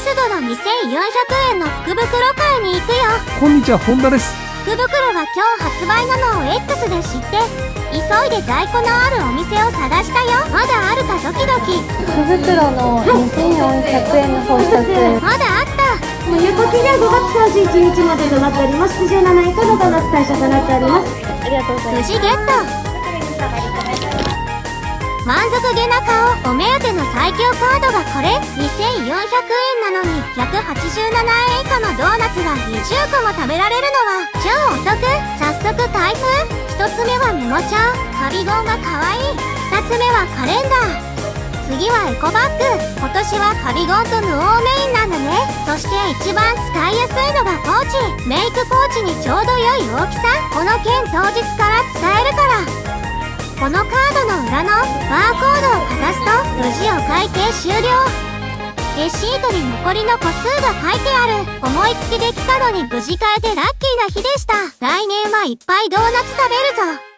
ドの2400円の福袋買いに行くよ。 こんにちは、本田です。 福袋が今日発売なのを X で知って、急いで在庫のあるお店を探したよ。まだあるかドキドキ。 福袋の2400円の包括。 まだあった。 有効期限5月31日までとなっております。17位以下の5月対象となっております。 ありがとうございます。 無事ゲット。満足げな顔。お目当ての最強カードがこれ。2400円なのに187円以下のドーナツが20個も食べられるのは超お得。早速開封。1つ目はメモ帳。カビゴンが可愛い。2つ目はカレンダー。次はエコバッグ。今年はカビゴンと布をメインなんだね。そして一番使いやすいのがポーチ。メイクポーチにちょうど良い大きさ。この件当日から使えるから。このカードの裏のバーコードをかざすと無事お会計終了。レシートに残りの個数が書いてある。思いつきで来たのに無事買えてラッキーな日でした。来年はいっぱいドーナツ食べるぞ。